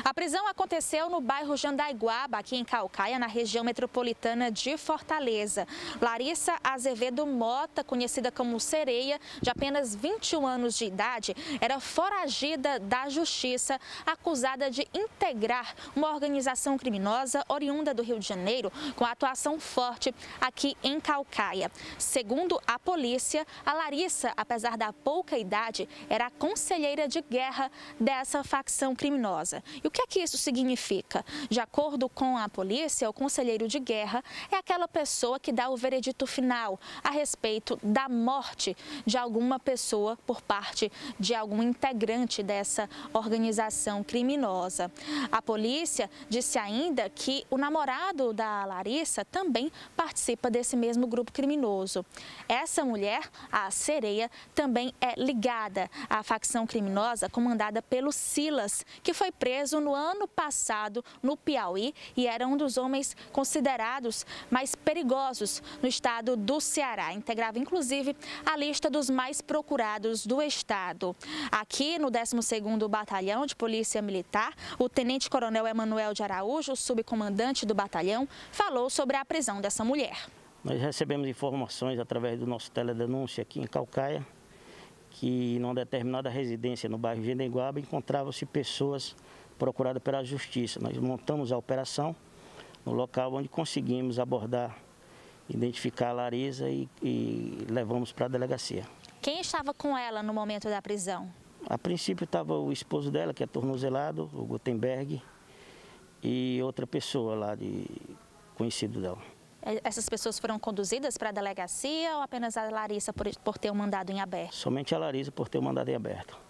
A prisão aconteceu no bairro Jandaiguaba, aqui em Caucaia, na região metropolitana de Fortaleza. Larissa Azevedo Mota, conhecida como Sereia, de apenas 21 anos de idade, era foragida da justiça, acusada de integrar uma organização criminosa oriunda do Rio de Janeiro, com atuação forte aqui em Caucaia. Segundo a polícia, a Larissa, apesar da pouca idade, era a conselheira de guerra dessa facção criminosa. E o que é que isso significa? De acordo com a polícia, o conselheiro de guerra é aquela pessoa que dá o veredito final a respeito da morte de alguma pessoa por parte de algum integrante dessa organização criminosa. A polícia disse ainda que o namorado da Larissa também participa desse mesmo grupo criminoso. Essa mulher, a Sereia, também é ligada à facção criminosa comandada pelo Silas, que foi preso no ano passado no Piauí e era um dos homens considerados mais perigosos no estado do Ceará. Integrava, inclusive, a lista dos mais procurados do estado. Aqui no 12º Batalhão de Polícia Militar, o tenente-coronel Emanuel de Araújo, subcomandante do batalhão, falou sobre a prisão dessa mulher. Nós recebemos informações através do nosso teledenúncia aqui em Caucaia, que numa determinada residência no bairro Jandaiguaba encontravam-se pessoas procuradas pela justiça. Nós montamos a operação no local onde conseguimos abordar, identificar a Larissa e levamos para a delegacia. Quem estava com ela no momento da prisão? A princípio estava o esposo dela, que é tornozelado, o Gutenberg, e outra pessoa lá, conhecido dela. Essas pessoas foram conduzidas para a delegacia ou apenas a Larissa por ter um mandado em aberto? Somente a Larissa por ter um mandado em aberto.